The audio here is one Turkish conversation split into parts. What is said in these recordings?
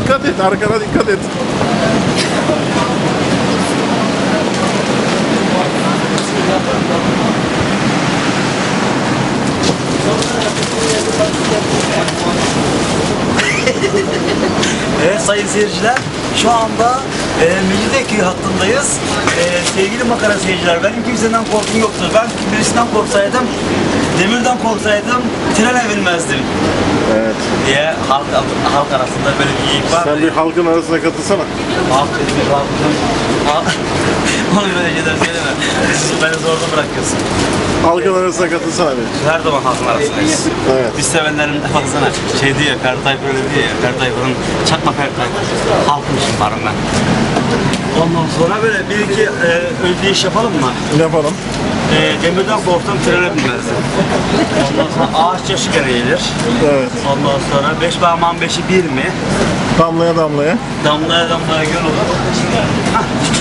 Dikkat et, arkana dikkat et. Evet sayın seyirciler, şu anda Mecidiyeköy hattındayız. Sevgili makara seyirciler, benim kimseden korkum yoktur. Ben birisinden korksaydım, demirden korksaydım, trene binmezdim. Evet. Diye halk arasında böyle bir geyik var. Sen bir halkın arasına katılsana. Halk. Onu böyle şeyler söyleme. Beni zorda bırakıyorsun. Halkın arasına katılsana bir. Her zaman halkın arasındayız. Evet. Biz sevenlerin baksana şey diyor ya, Ferdi Tayfur öyle diyor ya, Ferdi Tayfur'un çakma Ferdi Tayfur. Halkmışım varım ben. Ondan sonra böyle bir iki ödeyiş yapalım mı? Yapalım. Demirden korksam trene binmezdim. Ondan sonra ağaç yaşı gene gelir. Evet. Ondan sonra 5 parmağın 5'i 1 mi? Damlaya damlaya. Damlaya damlaya göl olur. Hah.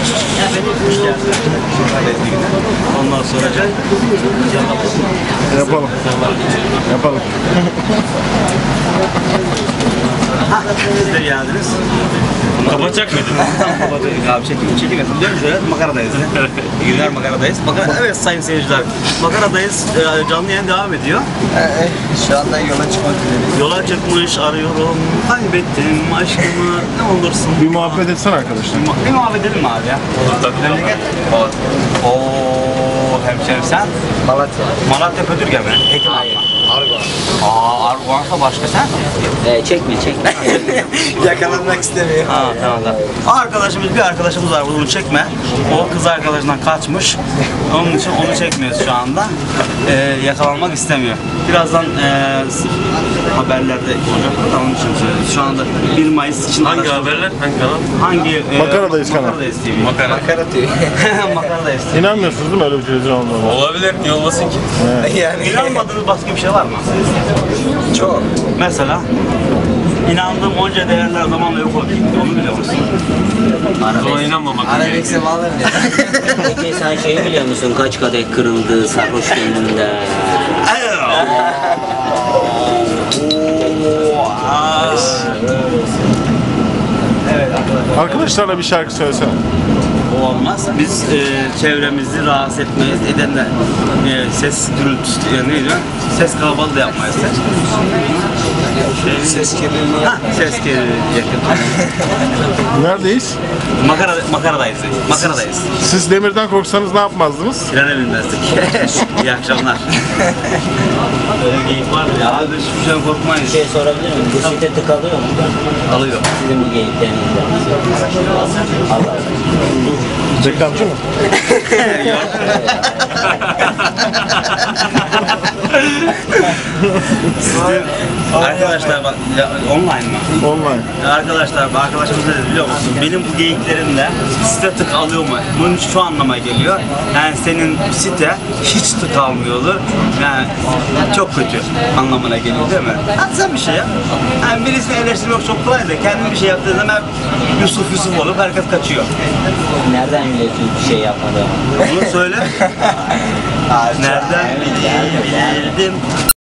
Ondan sonra Yapalım. Yapalım. siz de geldiniz. Kapatacak mıydın? Kapatıyorduk abi, çekim diyoruz ya, makaradayız. Günler makaradayız. Evet sayın seyirciler, makaradayız, canlı yayın devam ediyor. Şu anda yola çıkmak üzereyiz. Yola çıkmış arıyorum, kaybettim aşkımı, ne olursun. Bir muhabbet etsene arkadaşlar. Bir muhabbet edelim mi abi ya? Olur tabii. Memleket? Ooo hemşerim sen? Malatya. Malatya Pötürge mi? Ekim Hayır. Argo. Arguansa başka sen? Çekme. Yakalanmak istemiyor. Ha tamam da. Bir arkadaşımız var, bunu çekme. O kız arkadaşından kaçmış. Onun için onu çekmiyoruz şu anda. Yakalanmak istemiyor. Birazdan haberlerde olacak da onun için söylüyoruz. Şu anda 1 Mayıs için Hangi haberler? Hangi kanal? Hangi? Makaradayız kanal. Makaradayız TV. Makara tüyü. Makaradayız TV. İnanmıyorsunuz değil mi öyle bir televizyon olduğuna? Olabilir. Niye olmasın ki? Yani İnanmadığınız başka bir şey var mı? çok. Mesela inandığım onca değerler zamanla yok oldu. Onu biliyor musun? Ona inanmamak gerekiyor. Arabex'im alır ya. Peki sen şeyi biliyor musun? Kaç kadeh kırıldı sarhoş gönlünde? Evet arkadaşlar. Arkadaşlarla bir şarkı söylesene. O olmaz. Biz çevremizi rahatsız etmeyiz. Edenler ses gürültüsü neydi? Ses kalabalığı da yapmayız. Ses kirliliği. Ses yakın. Neredeyiz? Makaradayız. Makaradayız. Siz demirden korksanız ne yapmazdınız? Trene binmezdik. İyi akşamlar. Öyle bir geyik var ya. Abi hiçbir şeyden Bir korkmayız. şey sorabilir miyim? Bu site tık alıyor mu? Alıyor. Sizin bu geyiklerinizde. Allah Allah. Reklamcı mı? Arkadaşlar bak ya, online mı? Online. Arkadaşlar arkadaşımız ne dedi biliyor musun? Benim bu geyiklerimle site tık alıyor mu? Bunun şu anlama geliyor. Yani senin site hiç tık almıyordur. Yani çok kötü anlamına geliyor değil mi? Hadi sen bir şey yap. Yani birisini eleştirmek çok kolay da kendin bir şey yaptığın zaman Yusuf olup herkes kaçıyor. Nereden biliyorsun bir şey yapmadığımı? Bunu söyle. Nereden bildim?